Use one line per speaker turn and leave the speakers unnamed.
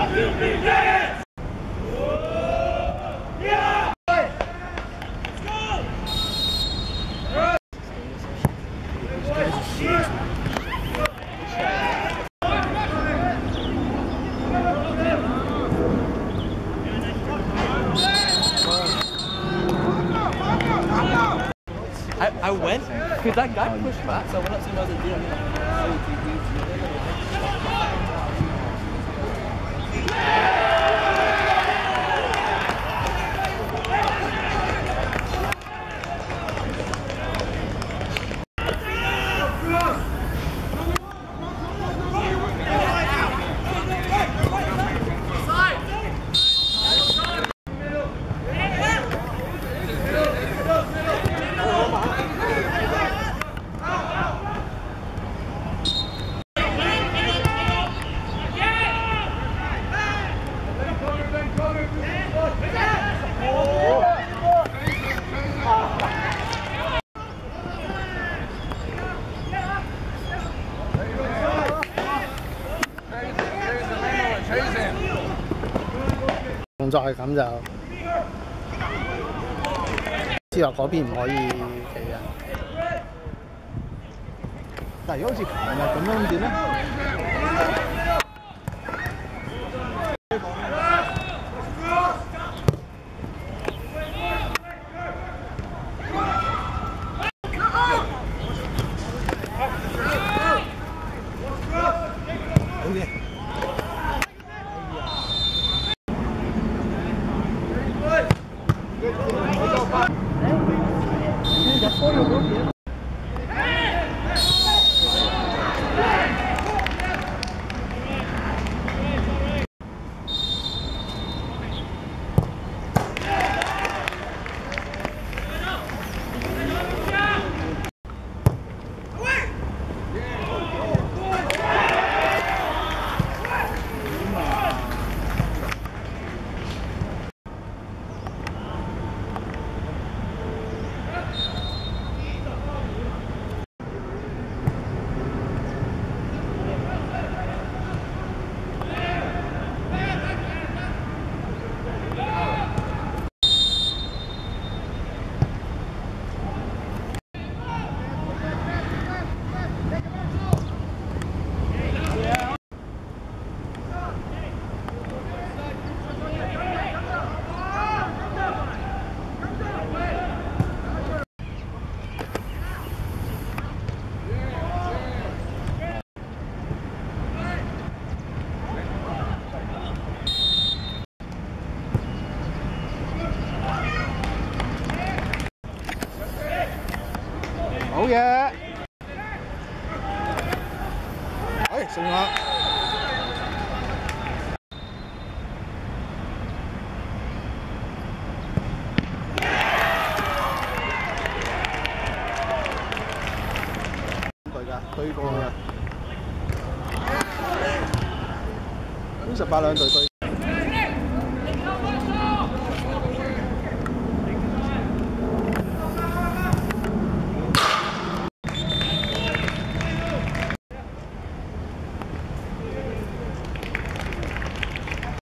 I went because that guy pushed back, so I went up to him and I
動作係咁就，之後嗰邊唔可以企嘅。但係如果好似琴日咁樣點咧？好嘅。 好嘢！哎，送啦！對㗎，對過㗎。咁18兩隊對。